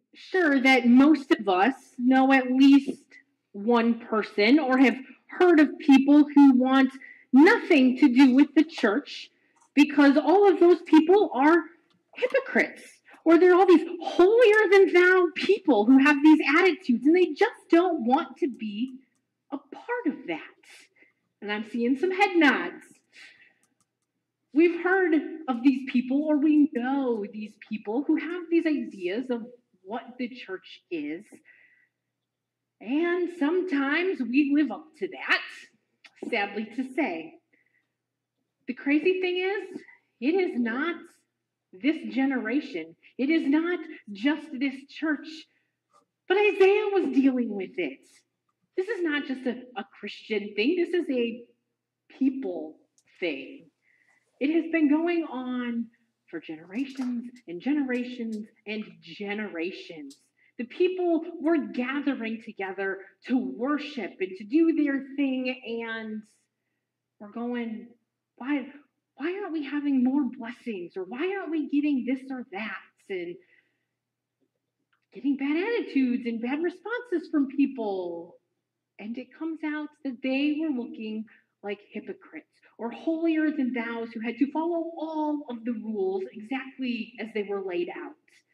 sure that most of us know at least one person or have heard of people who want nothing to do with the church because all of those people are hypocrites. Or there are all these holier than thou people who have these attitudes and they just don't want to be a part of that. And I'm seeing some head nods. We've heard of these people, or we know these people who have these ideas of what the church is. And sometimes we live up to that, sadly to say. The crazy thing is, it is not this generation, it is not just this church, but Isaiah was dealing with it. This is not just a Christian thing, this is a people thing. It has been going on for generations and generations and generations. The people were gathering together to worship and to do their thing, and we're going, why aren't we having more blessings? Or why aren't we getting this or that? And getting bad attitudes and bad responses from people. And it comes out that they were looking like hypocrites or holier than thous who had to follow all of the rules exactly as they were laid out.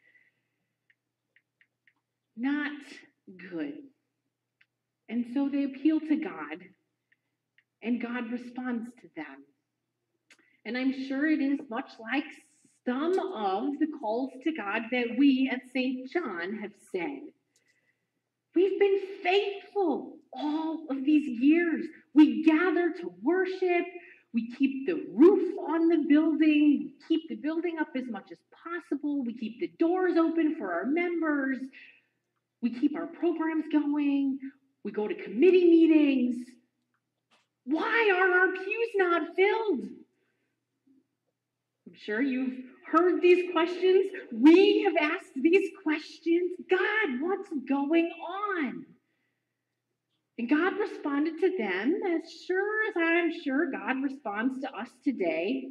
Not good. And so they appeal to God, and God responds to them. And I'm sure it is much like some of the calls to God that we at St. John have said. We've been faithful all of these years. We gather to worship. We keep the roof on the building. We keep the building up as much as possible. We keep the doors open for our members. We keep our programs going. We go to committee meetings. Why are our pews not filled? I'm sure you've heard these questions. We have asked these questions. God, what's going on? And God responded to them as sure as I'm sure God responds to us today.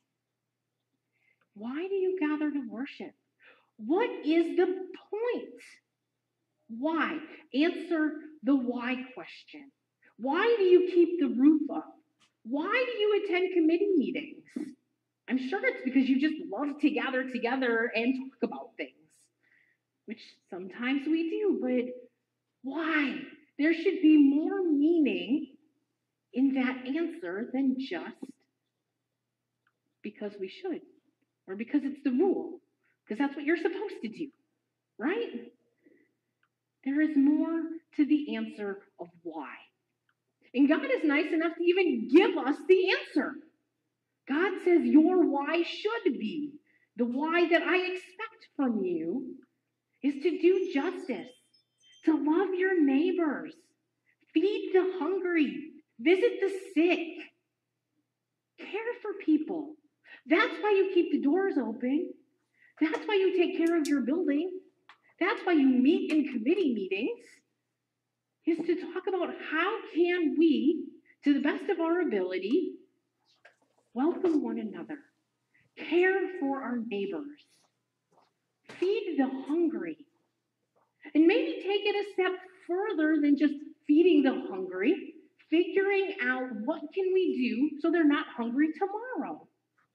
Why do you gather to worship? What is the point? Why? Answer the why question. Why do you keep the roof up? Why do you attend committee meetings? I'm sure it's because you just love to gather together and talk about things, which sometimes we do, but why? There should be more meaning in that answer than just because we should or because it's the rule, because that's what you're supposed to do, right? There is more to the answer of why. And God is nice enough to even give us the answer. God says your why should be. The why that I expect from you is to do justice, to love your neighbors, feed the hungry, visit the sick, care for people. That's why you keep the doors open. That's why you take care of your building. That's why you meet in committee meetings, is to talk about how can we, to the best of our ability, welcome one another, care for our neighbors, feed the hungry, and maybe take it a step further than just feeding the hungry, figuring out what can we do so they're not hungry tomorrow.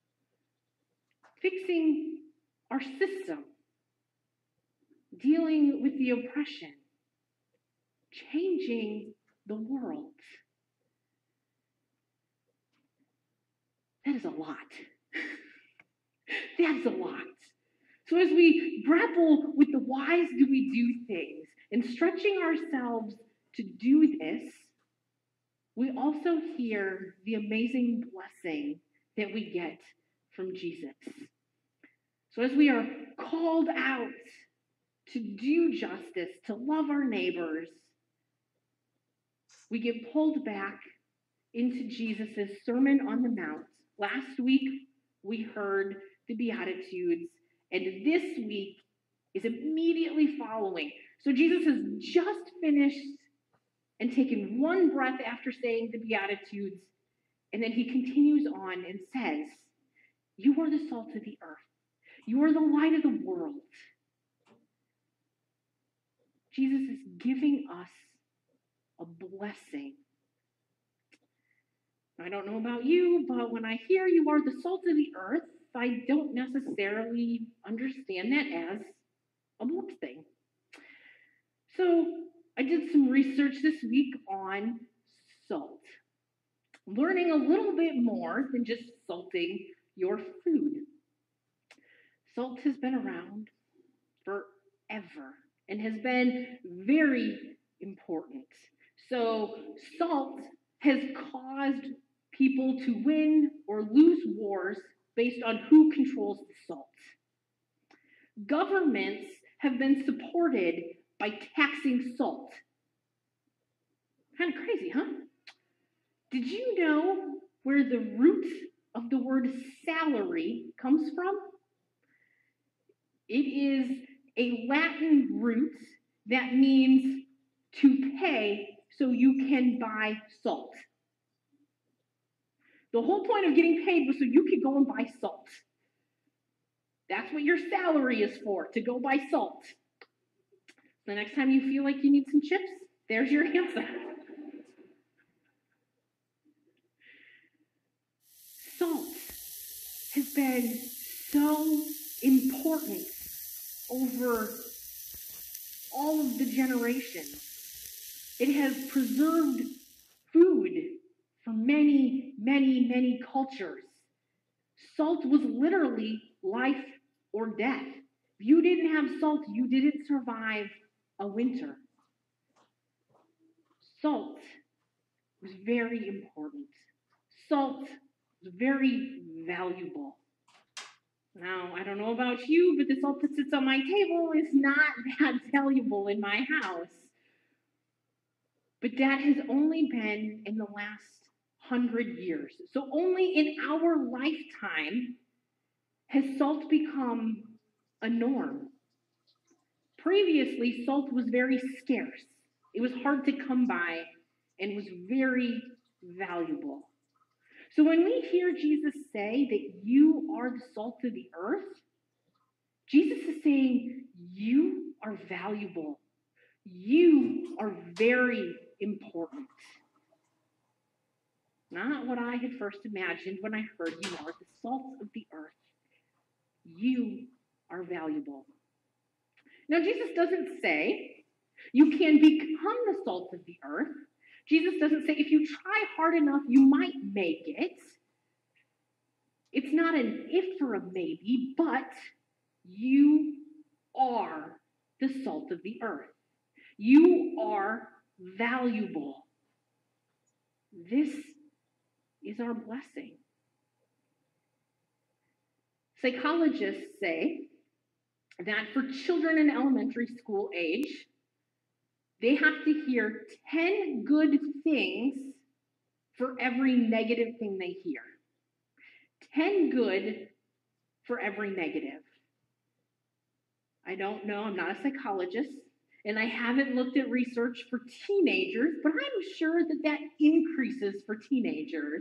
Fixing our system, dealing with the oppression, changing the world. That is a lot. That's a lot. So as we grapple with the whys do we do things and stretching ourselves to do this, we also hear the amazing blessing that we get from Jesus. So as we are called out to do justice, to love our neighbors, we get pulled back into Jesus' Sermon on the Mount. Last week, we heard the Beatitudes, and this week is immediately following. So Jesus has just finished and taken one breath after saying the Beatitudes, and then he continues on and says, you are the salt of the earth. You are the light of the world. Jesus is giving us a blessing. I don't know about you, but when I hear you are the salt of the earth, I don't necessarily understand that as a blessing. So I did some research this week on salt, learning a little bit more than just salting your food. Salt has been around forever and has been very important. So, salt has caused people to win or lose wars based on who controls the salt. Governments have been supported by taxing salt. Kind of crazy, huh? Did you know where the root of the word salary comes from? It is a Latin root that means to pay so you can buy salt. The whole point of getting paid was so you could go and buy salt. That's what your salary is for, to go buy salt. The next time you feel like you need some chips, there's your answer. Salt has been so important over all of the generations. It has preserved food for many, many, many cultures. Salt was literally life or death. If you didn't have salt, you didn't survive a winter. Salt was very important. Salt was very valuable. Now, I don't know about you, but the salt that sits on my table is not that valuable in my house. But that has only been in the last 100 years. So only in our lifetime has salt become a norm. Previously, salt was very scarce. It was hard to come by and was very valuable. So when we hear Jesus say that you are the salt of the earth, Jesus is saying you are valuable. You are very important. Not what I had first imagined when I heard you are the salt of the earth. You are valuable. Now, Jesus doesn't say you can become the salt of the earth. Jesus doesn't say if you try hard enough, you might make it. It's not an if or a maybe, but you are the salt of the earth. You are valuable. This is our blessing. Psychologists say that for children in elementary school age, they have to hear 10 good things for every negative thing they hear. 10 good for every negative. I don't know, I'm not a psychologist, and I haven't looked at research for teenagers, but I'm sure that that increases for teenagers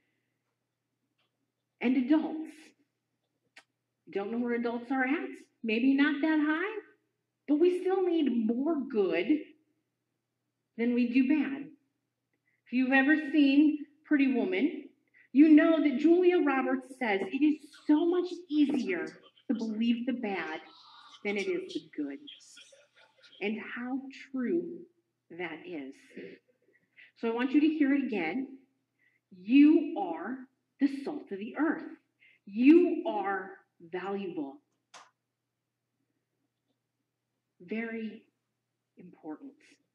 and adults. Don't know where adults are at, maybe not that high, but we still need more good than we do bad. If you've ever seen Pretty Woman, you know that Julia Roberts says it is so much easier to believe the bad than it is the good. And how true that is. So I want you to hear it again. You are the salt of the earth. You are valuable. Very important.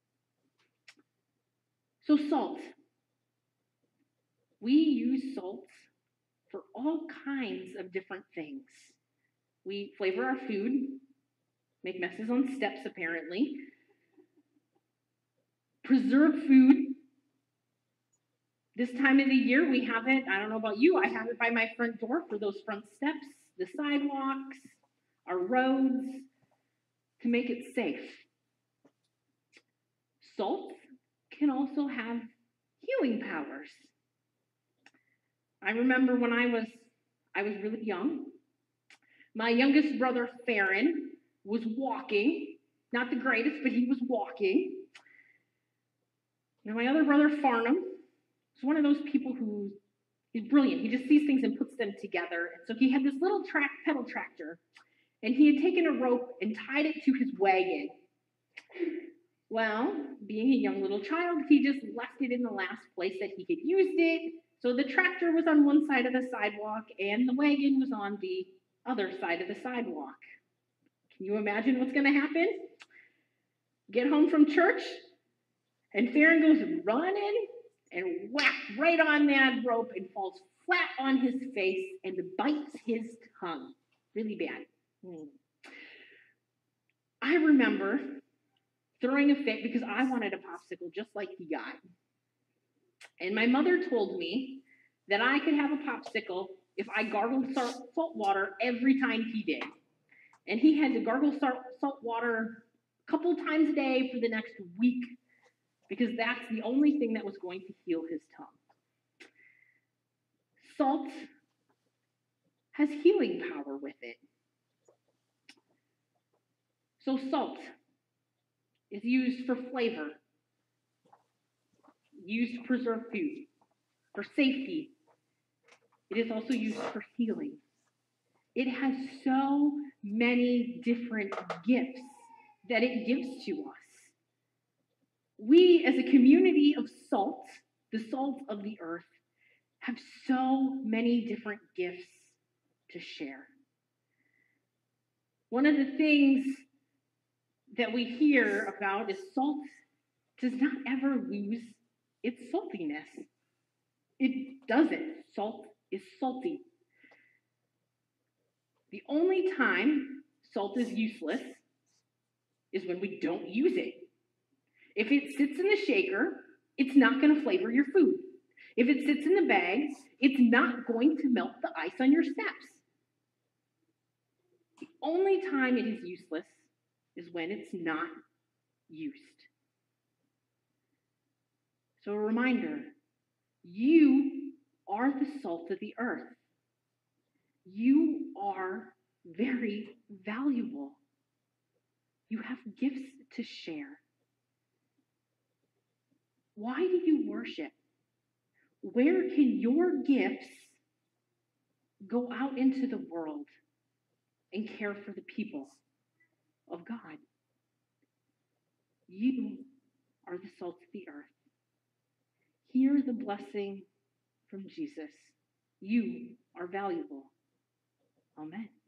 So salt. We use salt for all kinds of different things. We flavor our food, make messes on steps apparently, preserve food. This time of the year we have it, I don't know about you, I have it by my front door for those front steps, the sidewalks, our roads, to make it safe. Salt can also have healing powers. I remember when I was really young, my youngest brother Farron was walking Not the greatest, but he was walking. Now, my other brother, Farnham, is one of those people who is brilliant. He just sees things and puts them together. And so he had this little pedal tractor, and he had taken a rope and tied it to his wagon. Well, being a young little child, he just left it in the last place that he had used it. So the tractor was on one side of the sidewalk, and the wagon was on the other side of the sidewalk. Can you imagine what's going to happen? Get home from church, and Farron goes running and whack right on that rope and falls flat on his face and bites his tongue. Really bad. I remember throwing a fit because I wanted a popsicle just like he got. And my mother told me that I could have a popsicle if I gargled salt water every time he did. And he had to gargle salt water a couple times a day for the next week because that's the only thing that was going to heal his tongue. Salt has healing power with it. So salt is used for flavor, used to preserve food, for safety. It is also used for healing. It has so many different gifts that it gives to us. We, as a community of salt, the salt of the earth, have so many different gifts to share. One of the things that we hear about is salt does not ever lose its saltiness. It doesn't. Salt is salty. The only time salt is useless is when we don't use it. If it sits in the shaker, it's not going to flavor your food. If it sits in the bag, it's not going to melt the ice on your steps. The only time it is useless is when it's not used. So a reminder, you are the salt of the earth. You are very valuable. You have gifts to share. Why do you worship? Where can your gifts go out into the world and care for the people of God? You are the salt of the earth. Hear the blessing from Jesus. You are valuable. Amen.